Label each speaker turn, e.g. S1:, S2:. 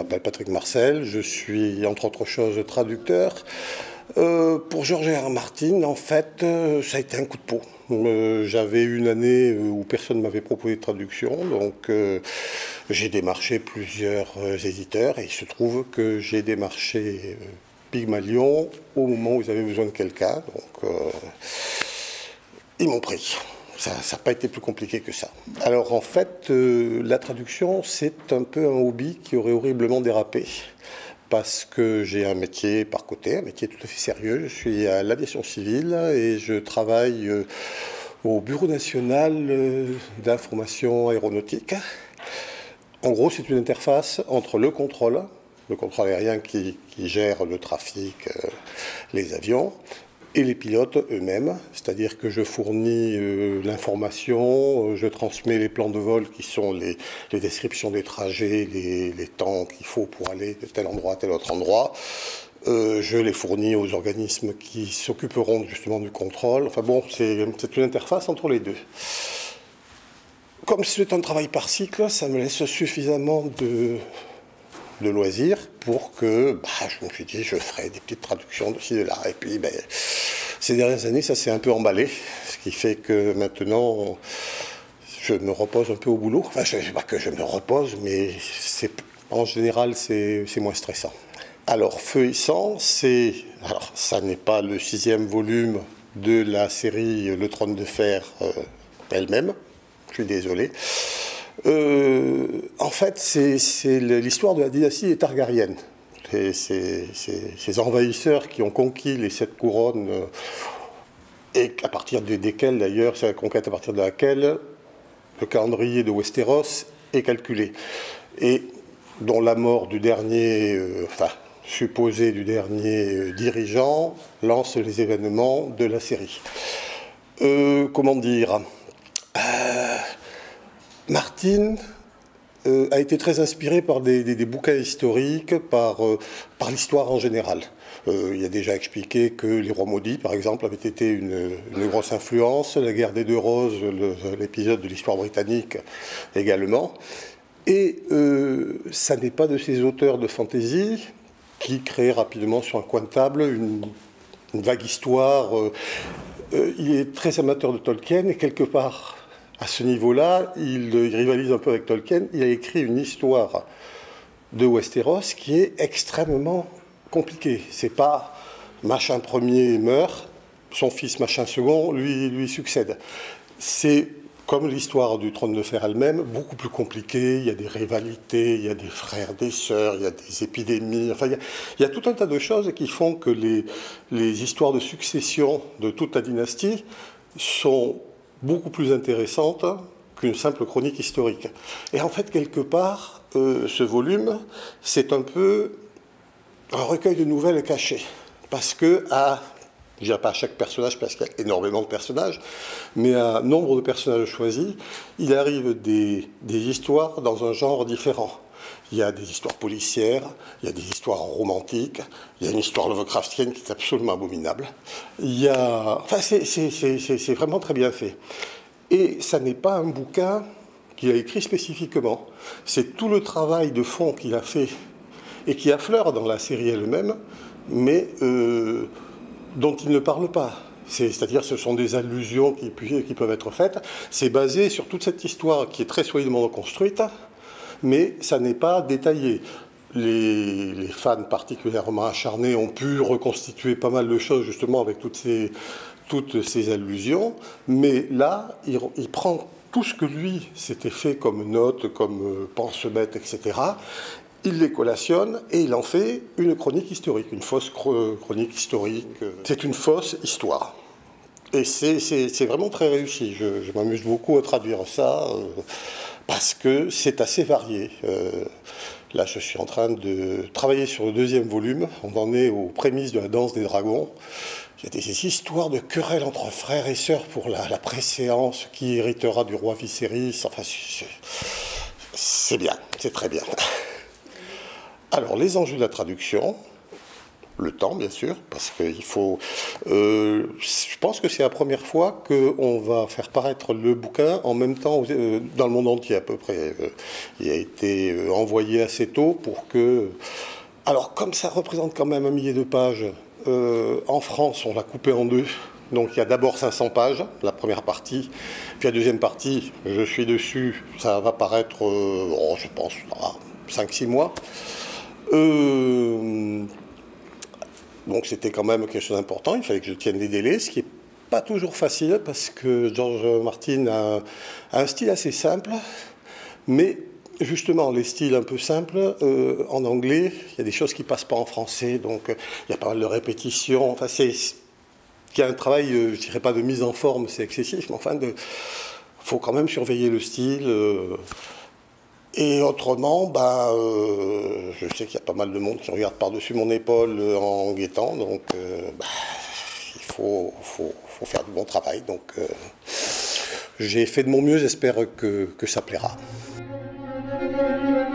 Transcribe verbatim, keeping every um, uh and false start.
S1: m'appelle Patrick Marcel, je suis entre autres choses traducteur. Euh, pour Georges R. R. Martin, en fait, euh, ça a été un coup de peau. Euh, J'avais une année où personne ne m'avait proposé de traduction, donc euh, j'ai démarché plusieurs euh, éditeurs et il se trouve que j'ai démarché euh, Pygmalion au moment où ils avaient besoin de quelqu'un, donc euh, ils m'ont pris. Ça n'a pas été plus compliqué que ça. Alors en fait, euh, la traduction, c'est un peu un hobby qui aurait horriblement dérapé. Parce que j'ai un métier par côté, un métier tout à fait sérieux. Je suis à l'aviation civile et je travaille euh, au Bureau national euh, d'information aéronautique. En gros, c'est une interface entre le contrôle, le contrôle aérien qui, qui gère le trafic, euh, les avions, et les pilotes eux-mêmes, c'est-à-dire que je fournis euh, l'information, euh, je transmets les plans de vol qui sont les, les descriptions des trajets, les, les temps qu'il faut pour aller de tel endroit à tel autre endroit. Euh, je les fournis aux organismes qui s'occuperont justement du contrôle. Enfin bon, c'est une interface entre les deux. Comme c'est un travail par cycle, ça me laisse suffisamment de... de loisirs pour que bah, je me suis dit je ferai des petites traductions de ci de là et puis ben, ces dernières années ça s'est un peu emballé, ce qui fait que maintenant je me repose un peu au boulot. Enfin je ne sais pas que je me repose, mais en général c'est moins stressant. Alors Feu et Sang, c'est alors ça n'est pas le sixième volume de la série Le Trône de Fer euh, elle-même, je suis désolé. Euh, en fait, c'est l'histoire de la dynastie des Targaryens. C'est ces envahisseurs qui ont conquis les sept couronnes, euh, et à partir de, desquelles, d'ailleurs, c'est la conquête à partir de laquelle le calendrier de Westeros est calculé. Et dont la mort du dernier, euh, enfin, supposé du dernier euh, dirigeant, lance les événements de la série. Euh, comment dire euh, Martin euh, a été très inspiré par des, des, des bouquins historiques, par, euh, par l'histoire en général. Euh, il a déjà expliqué que Les Rois Maudits, par exemple, avaient été une, une grosse influence, La Guerre des Deux Roses, l'épisode de l'histoire britannique également. Et euh, ça n'est pas de ces auteurs de fantasy qui créent rapidement sur un coin de table une, une vague histoire. Euh, euh, il est très amateur de Tolkien et quelque part... à ce niveau-là, il, il rivalise un peu avec Tolkien. Il a écrit une histoire de Westeros qui est extrêmement compliquée. C'est pas machin premier meurt, son fils machin second lui, lui succède. C'est comme l'histoire du Trône de Fer elle-même, beaucoup plus compliquée. Il y a des rivalités, il y a des frères, des sœurs, il y a des épidémies. Enfin, il y a, il y a tout un tas de choses qui font que les, les histoires de succession de toute la dynastie sont beaucoup plus intéressante qu'une simple chronique historique. Et en fait, quelque part, euh, ce volume, c'est un peu un recueil de nouvelles cachées. Parce que, à, je ne dirais pas à chaque personnage, parce qu'il y a énormément de personnages, mais à nombre de personnages choisis, il arrive des, des histoires dans un genre différent. Il y a des histoires policières, il y a des histoires romantiques, il y a une histoire Lovecraftienne qui est absolument abominable. Il y a... Enfin, c'est vraiment très bien fait. Et ça n'est pas un bouquin qu'il a écrit spécifiquement. C'est tout le travail de fond qu'il a fait et qui affleure dans la série elle-même, mais euh, dont il ne parle pas. C'est-à-dire ce sont des allusions qui, qui peuvent être faites. C'est basé sur toute cette histoire qui est très solidement reconstruite, mais ça n'est pas détaillé. Les, les fans particulièrement acharnés ont pu reconstituer pas mal de choses justement avec toutes ces, toutes ces allusions, mais là, il, il prend tout ce que lui s'était fait comme notes, comme euh, pense-bête, et cetera, il les collationne et il en fait une chronique historique, une fausse chronique historique. C'est une fausse histoire. Et c'est vraiment très réussi. Je, je m'amuse beaucoup à traduire ça. Euh, parce que c'est assez varié. Euh, là, je suis en train de travailler sur le deuxième volume. On en est aux prémices de la danse des dragons. Il y a des histoires de querelles entre frères et sœurs pour la, la préséance, qui héritera du roi Viserys. Enfin, c'est bien, c'est très bien. Alors, les enjeux de la traduction. le temps, bien sûr, parce qu'il faut... Euh, je pense que c'est la première fois qu'on va faire paraître le bouquin en même temps euh, dans le monde entier à peu près. Euh, il a été euh, envoyé assez tôt pour que... Alors, comme ça représente quand même un millier de pages, euh, en France, on l'a coupé en deux. Donc il y a d'abord cinq cents pages, la première partie, puis la deuxième partie, je suis dessus, ça va paraître, euh, oh, je pense, cinq six mois. Euh, donc c'était quand même quelque chose d'important, il fallait que je tienne les délais, ce qui n'est pas toujours facile, parce que George Martin a, a un style assez simple, mais justement, les styles un peu simples, euh, en anglais, il y a des choses qui ne passent pas en français, donc euh, il y a pas mal de répétitions, enfin c'est... Il y a un travail, euh, je ne dirais pas de mise en forme, c'est excessif, mais enfin, il faut quand même surveiller le style. Euh, et autrement, bah, euh, je sais qu'il y a pas mal de monde qui regarde par-dessus mon épaule euh, en guettant, donc euh, bah, il faut, faut, faut faire du bon travail. Donc euh, j'ai fait de mon mieux, j'espère que, que ça plaira.